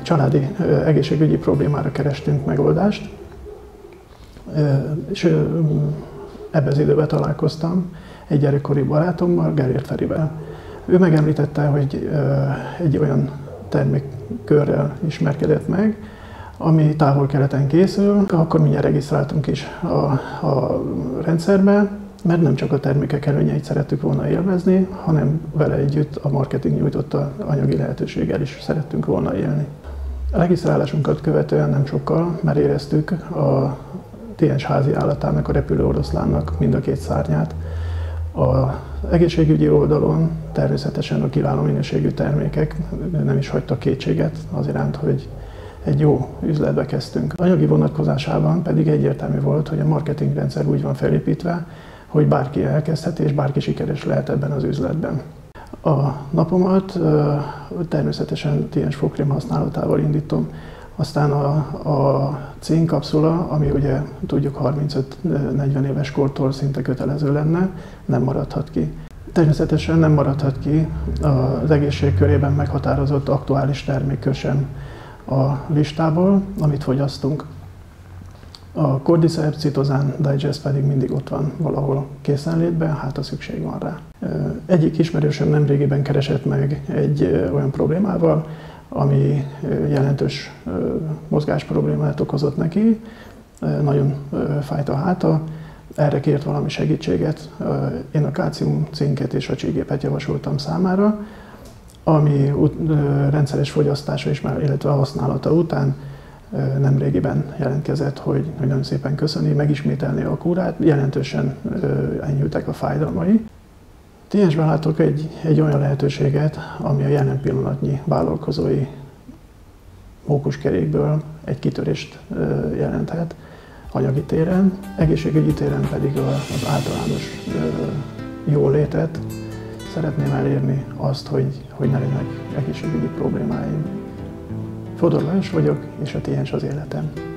családi egészségügyi problémára kerestünk megoldást, és ebben az időben találkoztam egy gyerekkori barátommal, Gellért Ferivel. Ő megemlítette, hogy egy olyan termékkörrel ismerkedett meg, ami távol-keleten készül. Akkor mindjárt regisztráltunk is a rendszerbe, mert nem csak a termékek előnyeit szerettük volna élvezni, hanem vele együtt a marketing nyújtotta anyagi lehetőséggel is szerettünk volna élni. A regisztrálásunkat követően nem sokkal már éreztük a TNS házi állatának, a repülő oroszlánnak mind a két szárnyát. Az egészségügyi oldalon természetesen a kiváló minőségű termékek nem is hagytak kétséget az iránt, hogy egy jó üzletbe kezdtünk. Anyagi vonatkozásában pedig egyértelmű volt, hogy a marketingrendszer úgy van felépítve, hogy bárki elkezdhet és bárki sikeres lehet ebben az üzletben. A napomat természetesen TNS fogkrém használatával indítom. Aztán a cínkapszula, ami ugye tudjuk 35-40 éves kortól szinte kötelező lenne, nem maradhat ki. Természetesen nem maradhat ki az egészség körében meghatározott aktuális termékkör sem a listából, amit fogyasztunk. A Cordyceps Cytosan Digest pedig mindig ott van valahol készenlétben, hát ha szükség van rá. Egyik ismerősöm nemrégiben keresett meg egy olyan problémával, ami jelentős mozgás problémát okozott neki, nagyon fájt a háta, erre kért valami segítséget. Én a kálcium, cinket és a csígépet javasoltam számára, ami rendszeres fogyasztása is, illetve a használata után nemrégiben jelentkezett, hogy nagyon szépen köszöni, megismételni a kúrát, jelentősen enyhültek a fájdalmai. TNS-ben látok egy olyan lehetőséget, ami a jelen pillanatnyi vállalkozói mókuskerékből egy kitörést jelenthet anyagi téren, egészségügyi téren pedig az általános jólétet. Szeretném elérni azt, hogy ne legyenek egészségügyi problémáim. Fodor Lajos vagyok, és a TNS az életem.